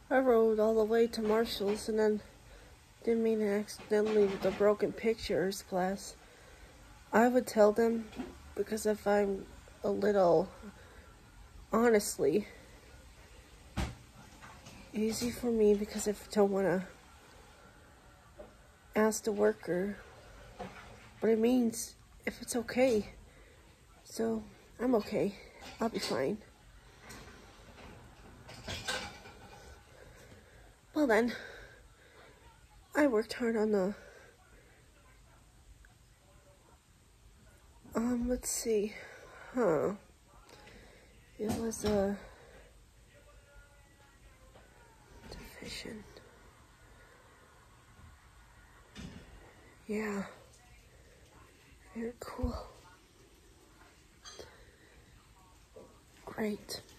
I rode all the way to Marshall's and then didn't mean to accidentally with the broken pictures class. I would tell them because if I'm a little, honestly, easy for me because if I don't want to ask the worker, but it means if it's okay. So I'm okay. I'll be fine. Well then, I worked hard on the, let's see, it was a division. Yeah, very cool. Great.